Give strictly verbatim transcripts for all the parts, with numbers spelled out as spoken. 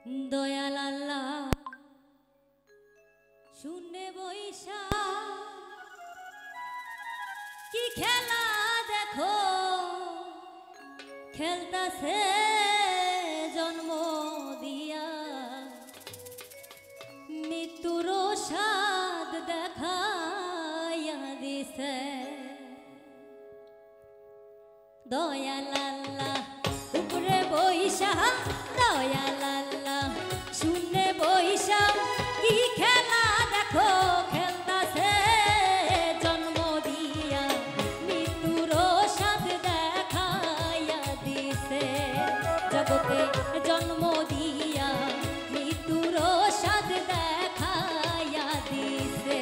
দয়াল আল্লাহ শুনে বৈশা কি খেলা দেখো খেলতাছে জন্ম দিয়া মৃত্যুর স্বাদ দেখাইয়া দিছে দয়াল আল্লাহ উপরে বৈশা দয়াল আল্লাহ শুনে বৈশা কি খেলা দেখো খেলতাছে জন্ম দিয়া মৃত্যুর স্বাদ দেখাইয়া দিছে জগতে জন্ম দিয়া মৃত্যুর স্বাদ দেখাইয়া দিছে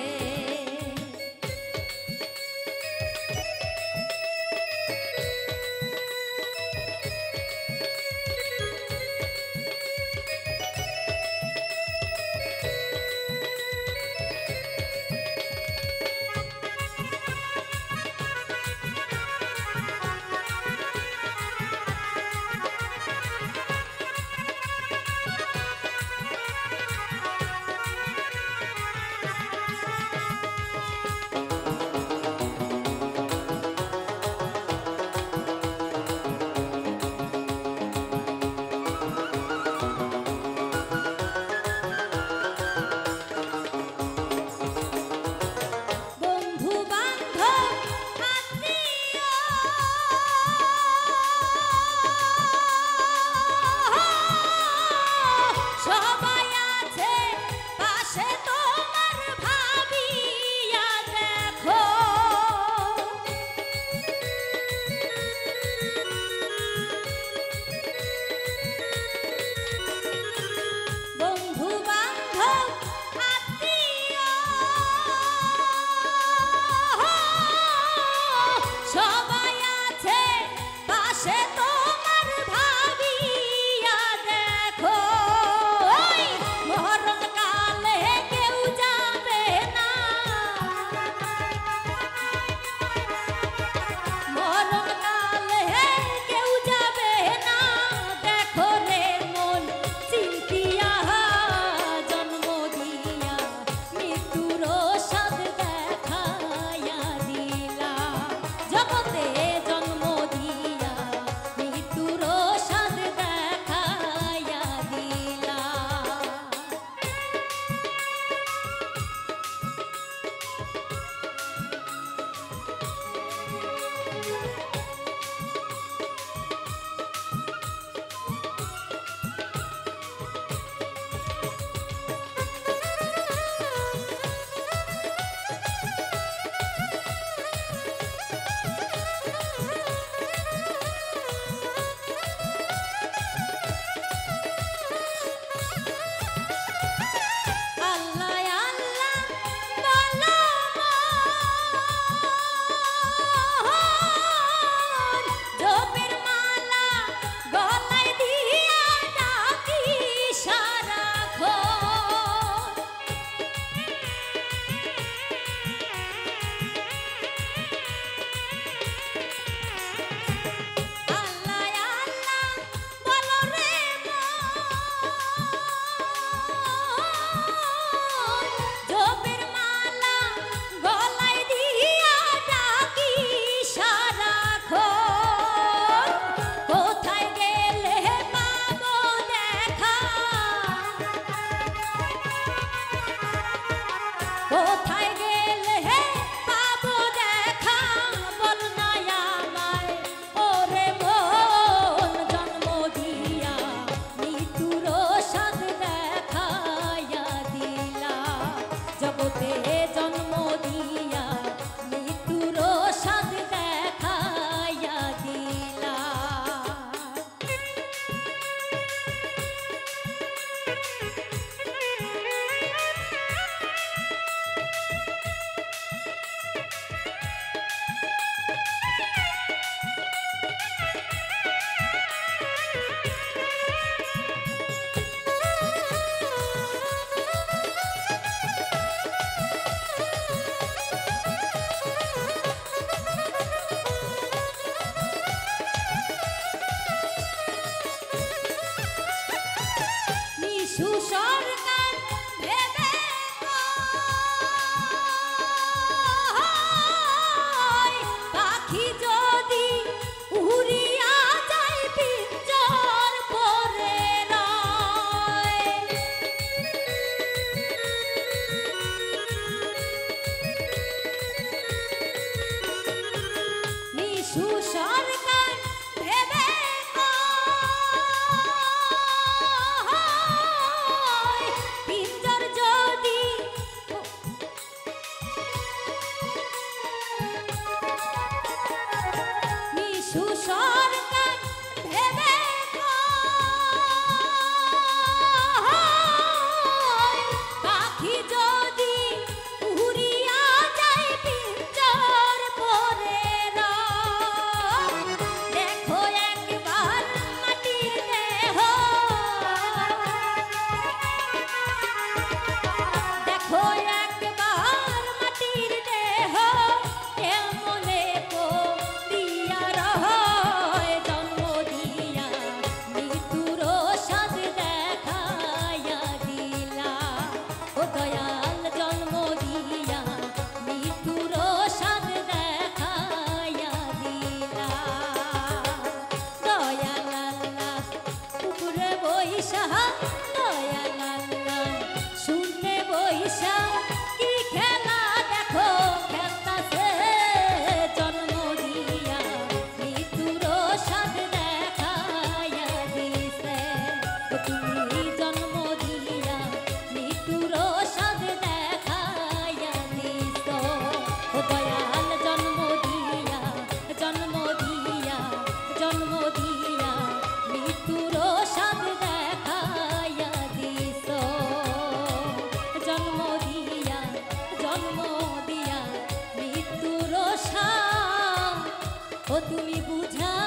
নিশু সরকার ভেবে কয়, পাখি যদি উড়িয়া যায় পিঞ্জর পরে রয়। নিশু সরকার ভেবে কয়, পিঞ্জর যদি নিশু সরকার ভেবে কয়, পাখি যদি উড়িয়া যায় পিঞ্জর পরে রয়। দেখো একবার মাটির দেহ, দেখো একবার মাটির দেহ, কেমনে করিয়া রয়। জন্ম দিয়া মৃত্যুর সাজ দেখাইয়া দিলা, ও দয়াল জন্ম দিয়া মৃত্যুর সাজ দেখাইয়া দিলা। দয়াল আল্লাহ উপরে বইসা, দয়াল আল্লাহ শুনতে বইসা, কি খেলা দেখো খেলতাছে। জন্ম দিয়া মৃত্যুর সাথ দেখাইয়া দিছে, ও তুমি জন্ম দিয়া মৃত্যুর সাথ দেখাইয়া দিছ। ও দয়াল জন্ম দিয়া, জন্ম দিয়া, জন্ম দিয়া মৃত্যুর সাথ দেখাইয়া দিছ। জন্ম দিয়া, জন্ম দিয়া মৃত্যুর সাথ, ও তুমি বুঝা